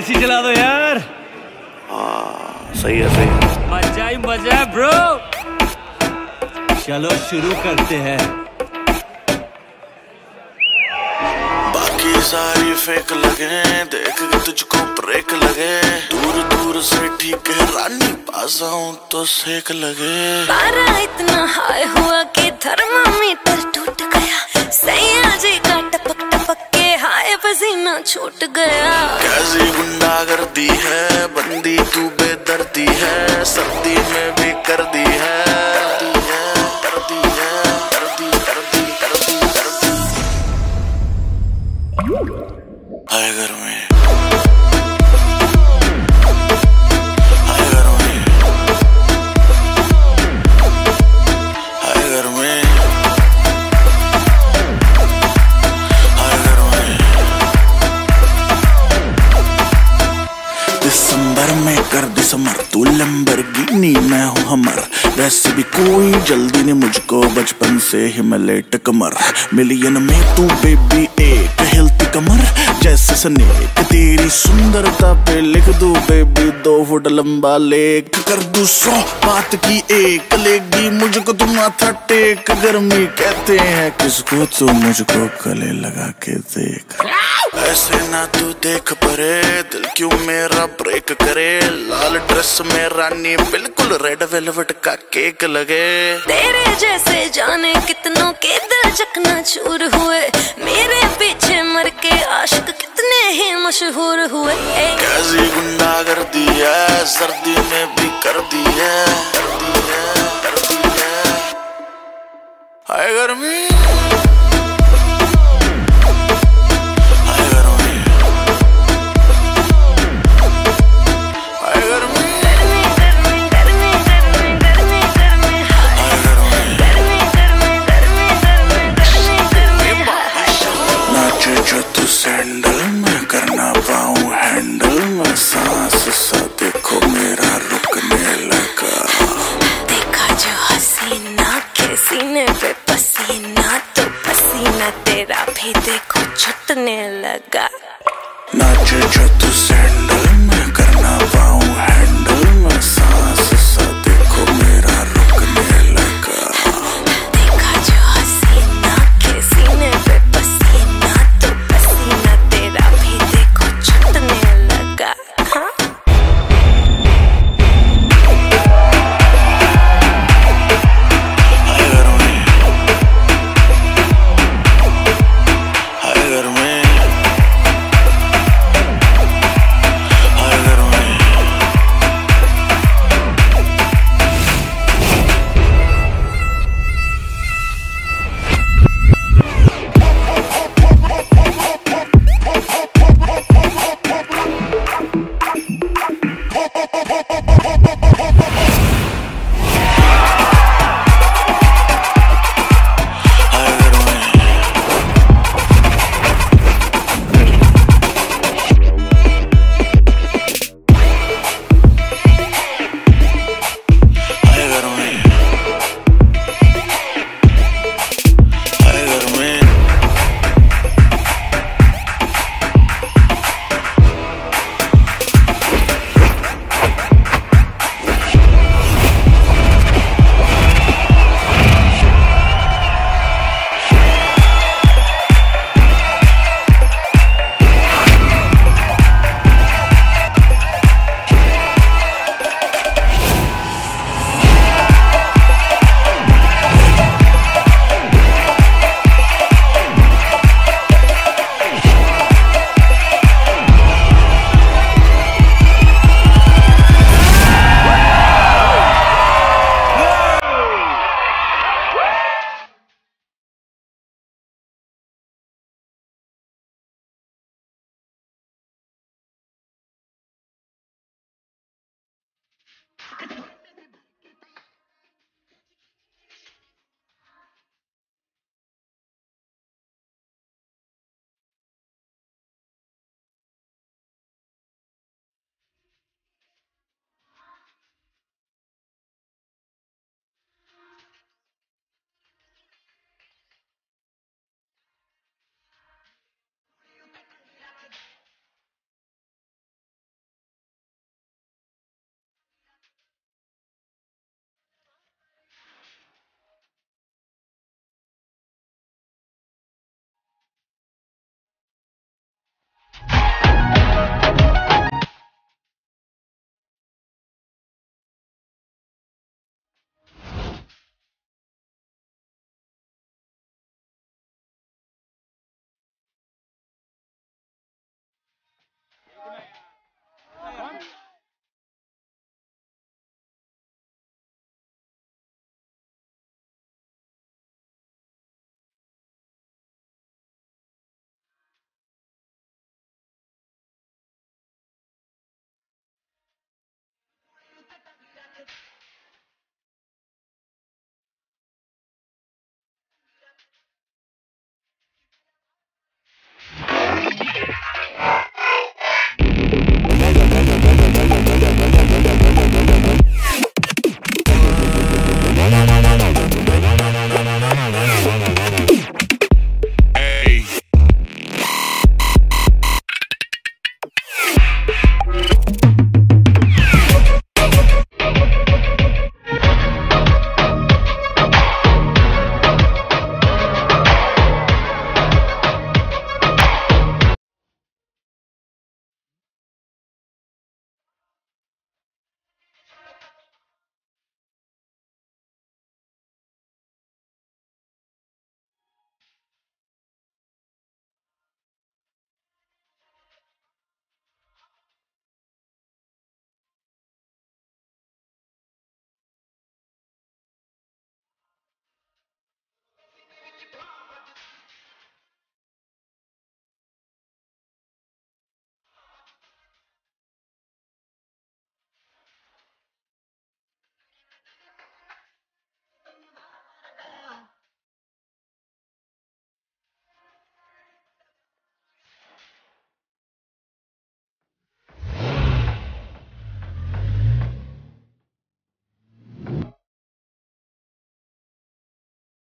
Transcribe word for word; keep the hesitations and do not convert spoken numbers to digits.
AC चला दो यार। हाँ सही है सही है। मजा ही मजा है ब्रो। चलो शुरू करते हैं। बाकी सारी फेक लगे, देख के तुझको ब्रेक लगे। दूर दूर से ठीक है रानी, पास आऊं तो सेक लगे। पारा इतना हाई हुआ कि थर्मामीटर टूट गया। सैया जी का टपक टपक के हाय पसीना छूट गया। कैसी गुंडागर्दी है, बंदी तू बेदर्दी है। सर्दी में भी कर दी है, कर दी है, कर दी है, कर दी, कर दी, कर दी, कर दी। हाय घर में, हाय घर में, हाय घर में, हाय घर में। दिसंबर में कर दिसंबर, तू लैम्बोर्गिनी मैं हूँ हमर। वैसे भी कोई जल्दी नहीं मुझको, बचपन से ही मैं लेट कमर। मिलियन में तू बेबी एक हिलती कमर जैसे स्नेक। तेरी सुंदरता पे लिख दूं बेबी दो फुट लंबा लेख। कर दूं सौ बात की एक, लेगी मुझको तुम माथा टेक। गर्मी कहते हैं किसको, तू मुझको गले लगा के देख। ऐसे ना तू देख परे, दिल क्यों मेरा ब्रेक करे। लाल ड्रेस में रानी बिल्कुल रेड वेलवेट का केक लगे। तेरे जैसे जाने कितनों के दिल चकना चूर हुए। मेरे पीछे मर के आशिक कितने ही मशहूर हुए। कैसी गुंडागर्दी है, सर्दी में भी कर दी है, कर दी है, कर दी है। हाय गर्मी।